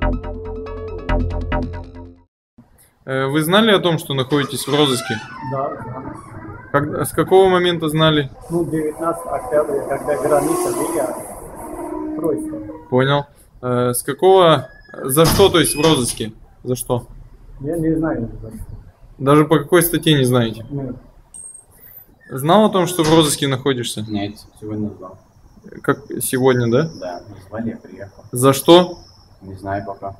Вы знали о том, что находитесь в розыске? Да, да. С какого момента знали? Ну, 19 октября, когда граница была, Тройска. Понял. С какого... За что, то есть, в розыске? За что? Я не знаю. Даже по какой статье не знаете? Нет. Знал о том, что в розыске находишься? Нет, сегодня знал. Как сегодня, да? Да, назвали, я приехал. За что? Не знаю пока.